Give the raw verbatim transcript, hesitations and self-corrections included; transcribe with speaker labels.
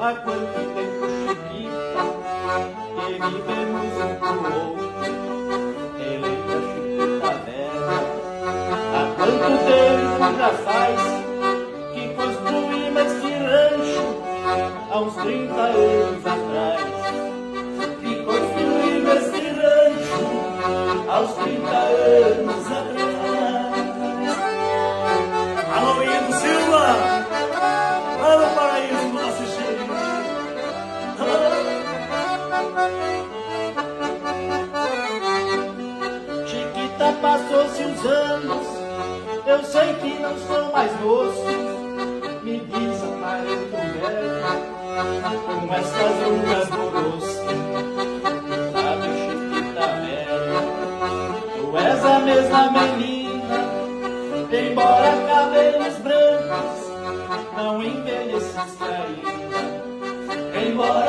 Speaker 1: Há quanto tempo, Chiquita, que vivemos um pro outro? Eleita Chiquita velha, há quanto tempo já faz que construímos este rancho? Há uns trinta anos atrás que construímos este rancho, há uns trinta anos atrás. Alô, Ivo Silva! Lá no paraíso do nosso Chico! Chiquita, passou-se os anos, eu sei que não sou mais moço. Me diz, aparelho velho, com essas rugas no rosto. Sabe, Chiquita velha, tu és a mesma menina, embora cabelos brancos, não envelheceste ainda. Embora